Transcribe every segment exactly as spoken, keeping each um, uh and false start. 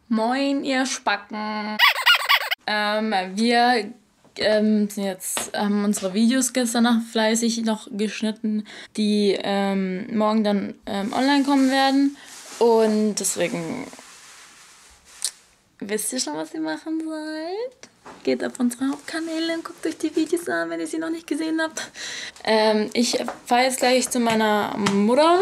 Moin, ihr Spacken. Ähm, wir ähm, sind jetzt, haben unsere Videos gestern Nacht fleißig noch geschnitten, die ähm, morgen dann ähm, online kommen werden. Und deswegen wisst ihr schon, was ihr machen sollt? Geht auf unsere Hauptkanäle und guckt euch die Videos an, wenn ihr sie noch nicht gesehen habt. Ähm, ich fahre jetzt gleich zu meiner Mutter,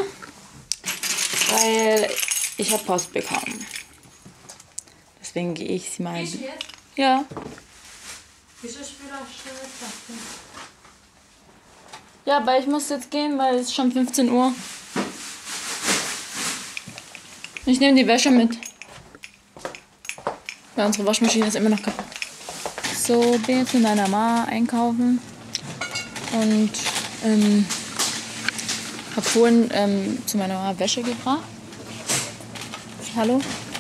weil ich habe Post bekommen. Deswegen gehe ich sie mal. Ich jetzt? Ja. Wieso spielt auch schnell? Ja, aber ich muss jetzt gehen, weil es ist schon fünfzehn Uhr. Ich nehme die Wäsche mit. Weil unsere Waschmaschine ist immer noch kaputt. So, bin jetzt in meiner Ma einkaufen. Und ähm, habe vorhin ähm, zu meiner Ma Wäsche gebracht. Hallo?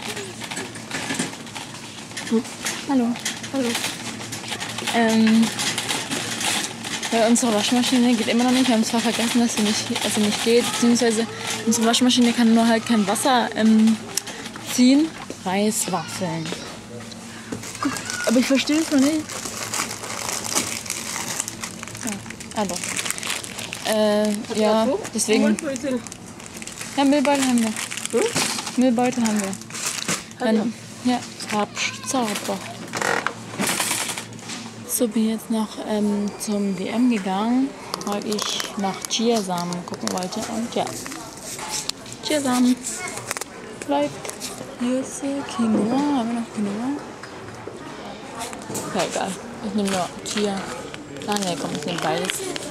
Hallo. Hallo. Ähm, weil unsere Waschmaschine geht immer noch nicht. Wir haben zwar vergessen, dass sie nicht, dass sie nicht geht. Beziehungsweise unsere Waschmaschine kann nur halt kein Wasser ähm, ziehen. Reiswaffeln. Guck, aber ich verstehe es noch nicht. Ja, ah doch. Äh, ja, deswegen. Ja, Müllbeutel haben wir. Hm? Müllbeutel haben wir. Dann, ja, Zauber. So, bin jetzt noch ähm, zum D M gegangen, weil ich nach Chiasamen gucken wollte. Und ja, Chiasamen bleibt. Hier ist Quinoa. Haben wir noch Quinoa? Ja, egal. Ich nehme nur Chia. Ah, ne, komm, ich nehme beides.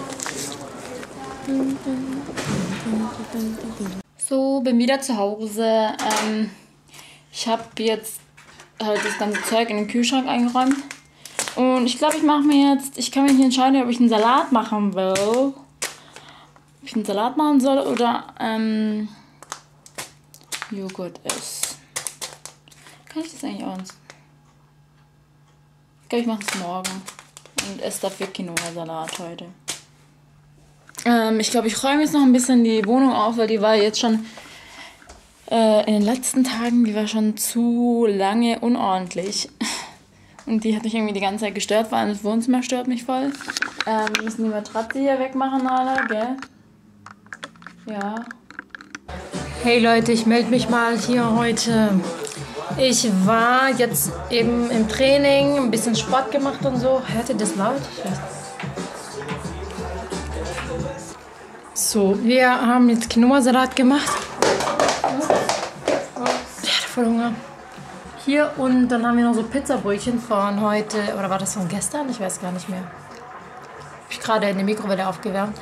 So, bin wieder zu Hause. Ähm, ich habe jetzt halt das ganze Zeug in den Kühlschrank eingeräumt. Und ich glaube, ich mache mir jetzt, ich kann mich nicht entscheiden, ob ich einen Salat machen will. Ob ich einen Salat machen soll oder ähm, Joghurt ist. Kann ich das eigentlich auch? Ich glaube, ich mache es morgen. Und esse dafür Quinoa-Salat heute. Ähm, ich glaube, ich räume jetzt noch ein bisschen die Wohnung auf, weil die war jetzt schon äh, in den letzten Tagen, die war schon zu lange unordentlich. Und die hat mich irgendwie die ganze Zeit gestört, vor allem das Wohnzimmer stört mich voll. Ähm, wir müssen die Matratze hier wegmachen, Nala, gell? Ja. Hey Leute, ich melde mich mal hier heute. Ich war jetzt eben im Training, ein bisschen Sport gemacht und so. Hört ihr das laut? So, wir haben jetzt Quinoa-Salat gemacht. Ich hatte voll Hunger. Hier und dann haben wir noch so Pizzabrötchen von heute, oder war das von gestern? Ich weiß gar nicht mehr. Habe ich gerade in der Mikrowelle aufgewärmt.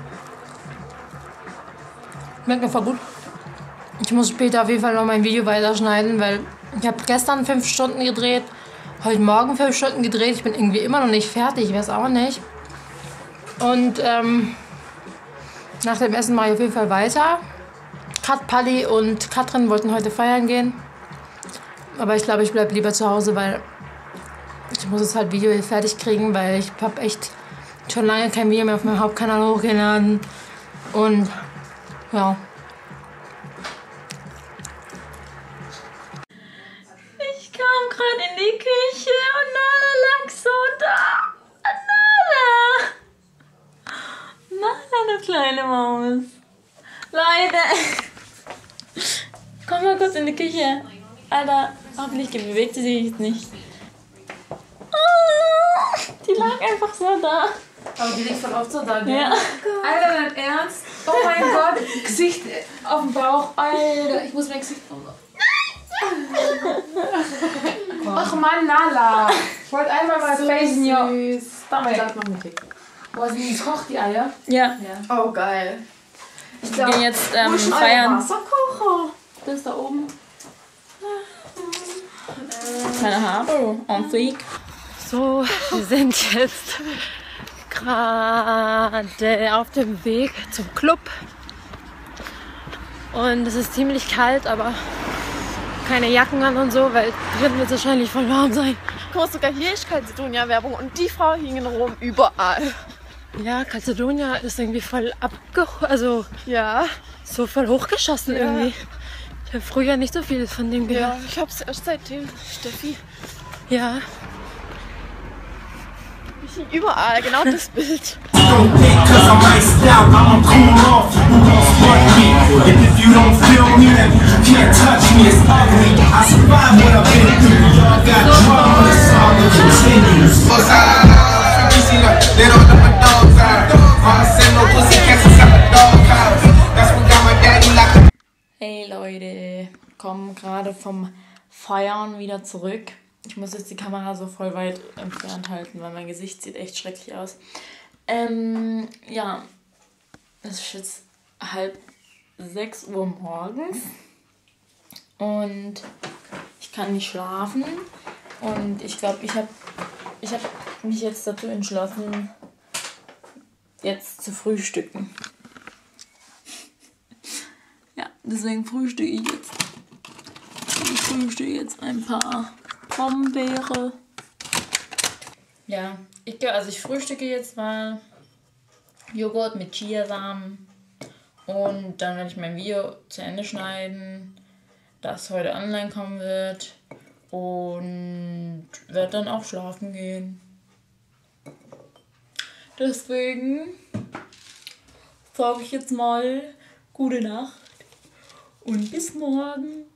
Schmeckt mir voll gut. Ich muss später auf jeden Fall noch mein Video weiterschneiden, weil ich habe gestern fünf Stunden gedreht, heute Morgen fünf Stunden gedreht. Ich bin irgendwie immer noch nicht fertig, ich weiß auch nicht. Und ähm, nach dem Essen mache ich auf jeden Fall weiter. Kat, Palli und Katrin wollten heute feiern gehen. Aber ich glaube, ich bleibe lieber zu Hause, weil ich muss jetzt halt Video fertig kriegen, weil ich habe echt schon lange kein Video mehr auf meinem Hauptkanal hochgeladen. Und ja. Ich kam gerade in die Küche und Nala lag so da. Nala! Nala, du kleine Maus. Leute! Komm mal kurz in die Küche. Alter, hoffentlich bewegt sie sich jetzt nicht. Oh, die lag einfach so da. Aber die liegt voll oft so da, gell? Ja. Alter, dein Ernst? Oh mein Gott, Gesicht auf dem Bauch. Alter, ich muss mein Gesicht auf. Ach Mann, Nala. Ich wollte einmal mal So facen, ja. süß. Damit. Boah, sind die gekocht, die Eier? Ja. Ja. Oh, geil. Ich Wir gehen jetzt ähm, feiern. Wasserkocher. Das da oben. Meine Haare en fleek. So, wir sind jetzt gerade auf dem Weg zum Club. Und es ist ziemlich kalt, aber keine Jacken an und so, weil drin wird es wahrscheinlich voll warm sein. Guck mal, sogar hier ist Calzedonia-Werbung und die Frau hing in Rom überall. Ja, Calzedonia ist irgendwie voll abge... also Ja. so voll hochgeschossen Ja. irgendwie. Ich habe früher nicht so viel von dem gehört. Ja, ich hab's erst seitdem, Steffi. Ja. Ich hing überall, genau das Bild. Don't think cause I'm iced out, I'ma cool off. You won't spark me. And if you don't feel me, then you can't touch me. It's ugly. I survived what I've been through. Y'all got trouble, the saga continues. They don't know my dogs are. Mama said no pussy cats inside my dog house. That's what got my daddy like. Hey Leute, kommen gerade vom Feiern wieder zurück. Ich muss jetzt die Kamera so voll weit entfernt halten, weil mein Gesicht sieht echt schrecklich aus. Ähm, ja, es ist jetzt halb sechs Uhr morgens und ich kann nicht schlafen. Und ich glaube, ich habe ich hab mich jetzt dazu entschlossen, jetzt zu frühstücken. Ja, deswegen frühstücke ich jetzt. Ich frühstücke jetzt ein paar Brombeere. Ja, ich, also ich frühstücke jetzt mal Joghurt mit Chiasamen und dann werde ich mein Video zu Ende schneiden, das heute online kommen wird und werde dann auch schlafen gehen. Deswegen sage ich jetzt mal gute Nacht und bis morgen.